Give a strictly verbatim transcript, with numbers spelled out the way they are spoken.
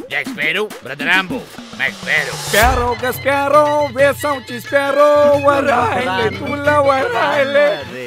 Já espero, Bradarambo. Mas espero. Espero, que espero, versão te espero. Waraile, tula waraile.